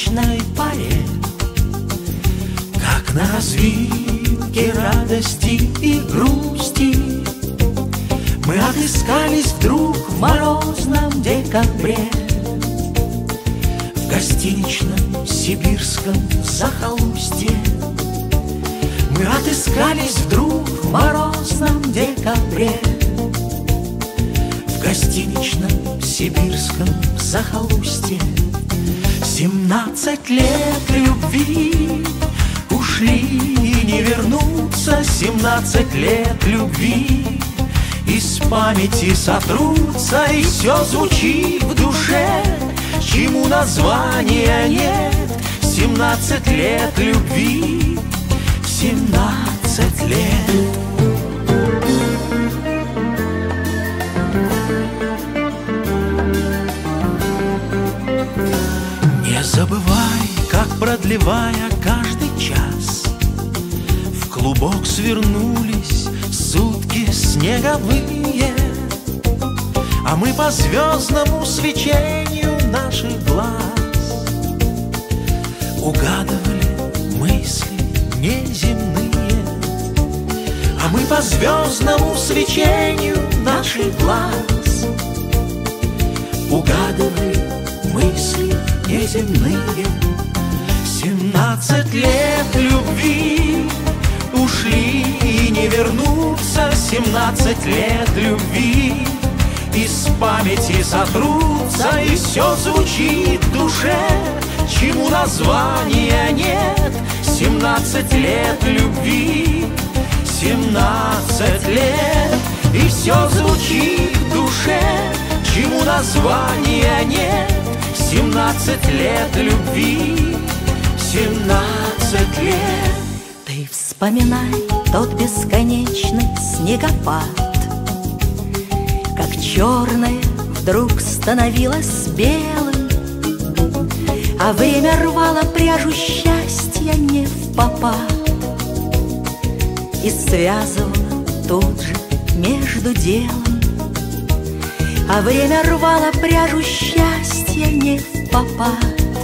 солнечной паре, как на развилке радости и грусти, мы отыскались вдруг в морозном декабре, в гостиничном сибирском захолустье. Мы отыскались вдруг в морозном декабре, в гостиничном сибирском захолустье. 17 лет любви ушли и не вернутся, 17 лет любви из памяти сотрутся, и все звучит в душе, чему названия нет. 17 лет любви, 17 лет. Не забывай, как, продлевая каждый час, в клубок свернулись сутки снеговые, а мы по звездному свечению наших глаз угадывали мысли неземные, а мы по звездному свечению наших глаз угадывали мысли неземные. 17 лет любви ушли и не вернутся, 17 лет любви из памяти сотрутся, и все звучит в душе, чему названия нет. 17 лет любви, 17 лет, и все звучит в душе, чему названия нет. 17 лет любви, 17 лет. Ты вспоминай тот бесконечный снегопад, как черное вдруг становилось белым, а время рвало пряжу счастья не впопад и связывало тут же между делом. А время рвало пряжу счастья не впопад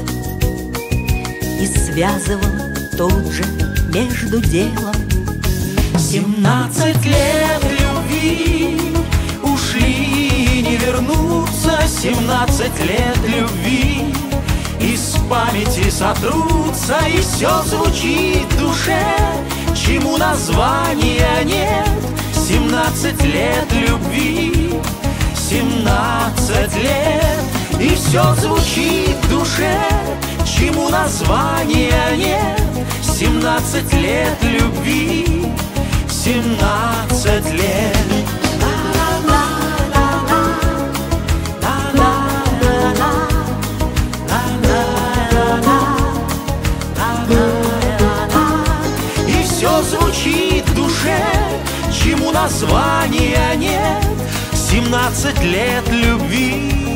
и связывало тут же между делом. 17 лет любви ушли и не вернутся, 17 лет любви из памяти сотрутся, и все звучит в душе, чему названия нет. 17 лет любви, 17 лет, и все звучит в душе, чему названия нет. 17 лет любви, 17 лет. И все звучит в душе, чему названия нет. 17 лет любви.